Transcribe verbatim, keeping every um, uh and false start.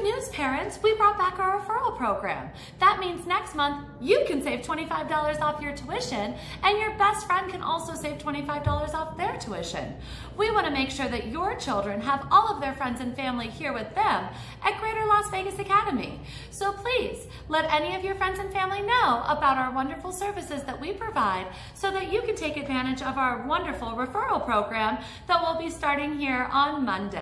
Good news, parents, we brought back our referral program. That means next month you can save twenty-five dollars off your tuition, and your best friend can also save twenty-five dollars off their tuition. We want to make sure that your children have all of their friends and family here with them at Greater Las Vegas Academy. So please, let any of your friends and family know about our wonderful services that we provide so that you can take advantage of our wonderful referral program that will be starting here on Monday.